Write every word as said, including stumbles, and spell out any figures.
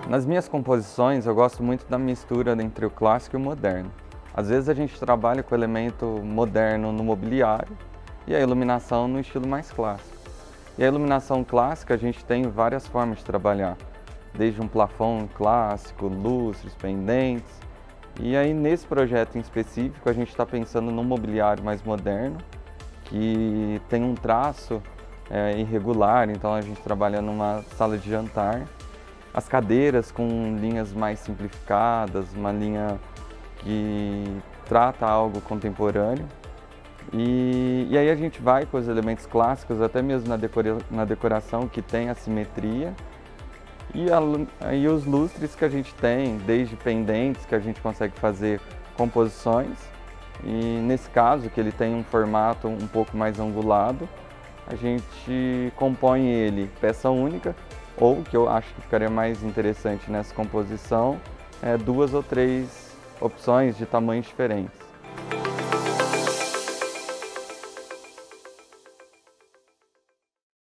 Nas minhas composições, eu gosto muito da mistura entre o clássico e o moderno. Às vezes a gente trabalha com elemento moderno no mobiliário e a iluminação no estilo mais clássico. E a iluminação clássica a gente tem várias formas de trabalhar, desde um plafond clássico, lustres, pendentes. E aí nesse projeto em específico a gente está pensando num mobiliário mais moderno, que tem um traço é, irregular, então a gente trabalha numa sala de jantar. As cadeiras com linhas mais simplificadas, uma linha que trata algo contemporâneo. E, e aí a gente vai com os elementos clássicos, até mesmo na, decora, na decoração, que tem a simetria. E, a, e os lustres que a gente tem, desde pendentes, que a gente consegue fazer composições. E nesse caso, que ele tem um formato um pouco mais angulado, a gente compõe ele peça única, ou, que eu acho que ficaria mais interessante nessa composição, é duas ou três opções de tamanhos diferentes.